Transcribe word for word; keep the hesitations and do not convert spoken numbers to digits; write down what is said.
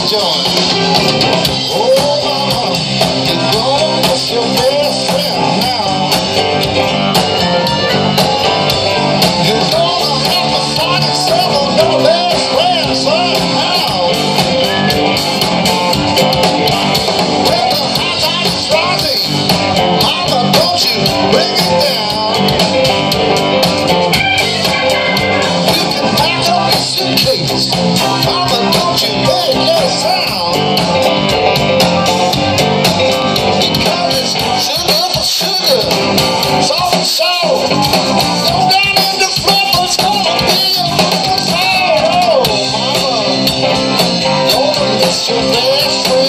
this joint. Oh, mama, you're gonna miss your best friend now. You're gonna have to find yourself another best friend somehow. When the hot light is rising, mama, don't you bring it down. You can pack up your suitcase, mama, don't you make no sound. Because it's sugar for sugar, salt for salt. Go down in the floor, it's gonna be a little sour. Oh, mama, don't miss your best friend.